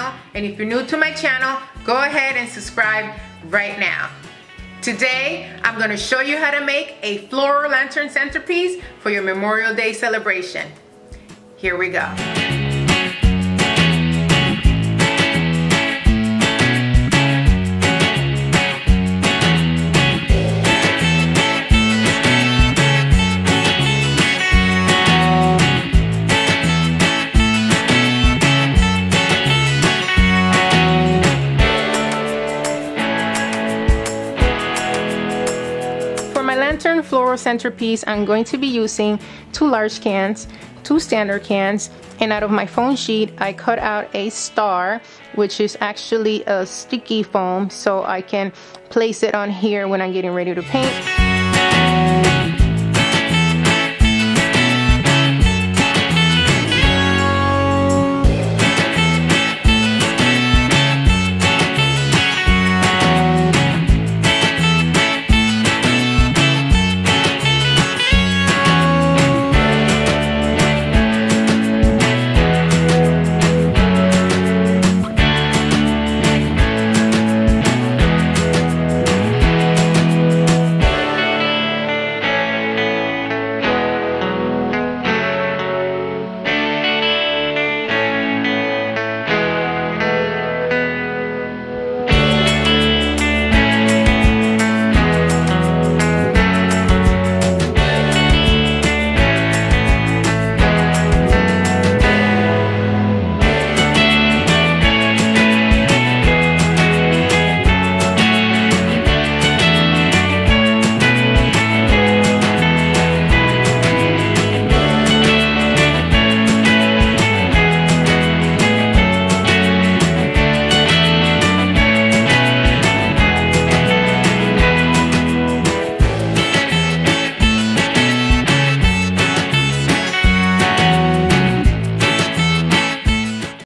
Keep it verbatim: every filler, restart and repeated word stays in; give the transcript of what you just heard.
channel, and if you're new to my channel, go ahead and subscribe right now. Today, I'm going to show you how to make a floral lantern centerpiece for your Memorial Day celebration. Here we go. Lantern floral centerpiece, I'm going to be using two large cans, two standard cans, and out of my foam sheet I cut out a star, which is actually a sticky foam, so I can place it on here when I'm getting ready to paint.